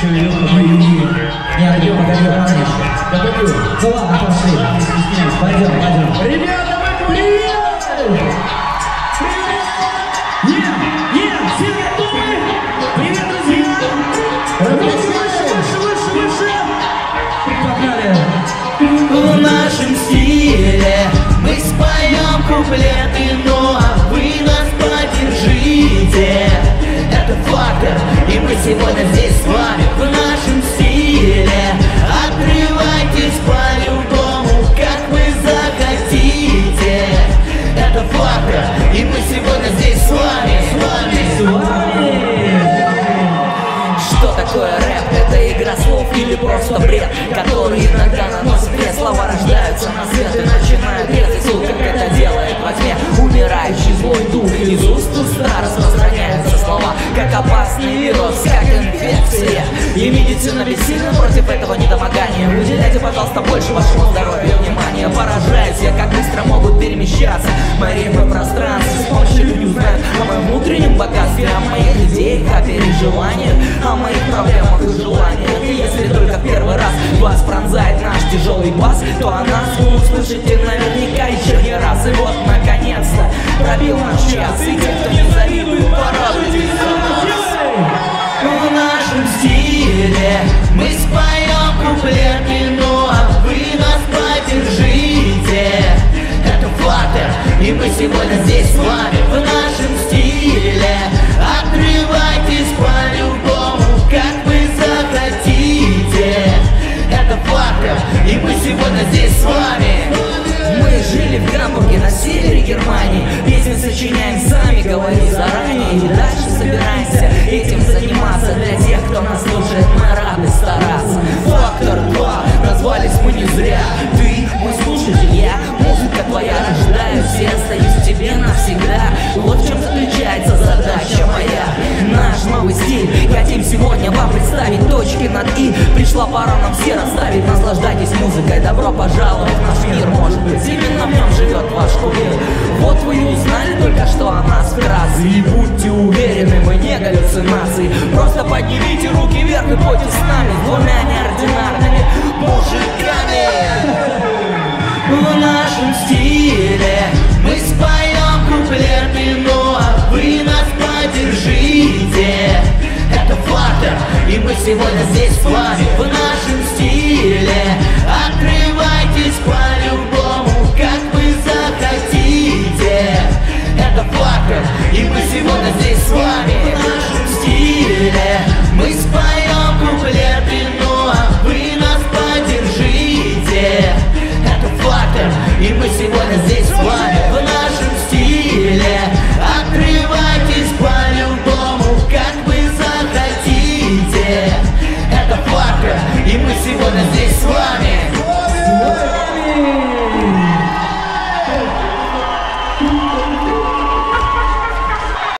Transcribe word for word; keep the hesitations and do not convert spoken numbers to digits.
Илюха, боевые. Не, пойдем, погоди, рано еще. Да пойдем. Ну ладно, пошли. Не стесняйся, пойдем, пойдем. Ребята, мы привет! Привет! Нет, нет, все готовы? Привет, друзья! Выше, выше, выше, выше! Погнали! В нашем стиле мы споем куплеты, но вы нас поддержите. Это фактор, и мы сегодня здесь с вами в нашем стиле. Отрывайтесь по-любому, как вы захотите. Это фактор, и мы сегодня здесь с вами, с вами, с вами. Что такое рэп? Это игра слов или просто бред, который иногда наносит вред. Слова рождаются на свет и начинают резать слух, как это делает во тьме умирающий злой дух. Из уст в уста распространяются слова, как опасный вирус, как инфекция. И медицина бессильна против этого недомогания. Уделяйте, пожалуйста, больше вашему здоровью внимания. Поражаюсь я, как быстро могут перемещаться мои ритмы в пространстве. С помощью людей узнают о моем внутреннем богатстве, о моих идеях, о переживаниях, о моих проблемах и желаниях. И если только в первый раз вас пронзает наш тяжелый бас, то о нас вы услышите наверняка еще не раз. И вот, наконец-то, пробил наш час. И те, кто не завидует, порадуйтесь за нас. В нашем стиле мы споем куплеты, но вы нас поддержите. Это фактор, и мы сегодня здесь с вами в нашем стиле. Отрывайтесь по-любому, как вы захотите. Это фактор, и мы сегодня здесь с вами. Мы жили в Гамбурге на севере Германии. Песни сочиняем сами, говори заранее. И дальше собираемся этим заниматься. Для тех, кто нас слушает, мы рады стараться. Фактор два, назвались мы не зря. Ты мой слушатель, я, музыка твоя, рождаюсь и остаюсь в тебе навсегда. Вот в чем заключается задача моя. Наш новый стиль хотим сегодня вам представить. Точки над «и». Пришла пора нам все расставить. Наслаждайтесь музыкой, добро пожаловать в наш мир. Может быть, именно в нем живет ваш кумир. Вот вы и узнали только что о нас вкратце. И будьте уверены, мы не галлюцинации. Просто поднимите руки вверх и пойте с нами, двумя неординарными мужиками. В нашем стиле мы споем куплеты, но вы нас поддержите. Это фактор, и мы сегодня здесь с вами в нашем стиле. Отрывайтесь по-любому, как вы захотите. Это фактор, и мы сегодня здесь с вами.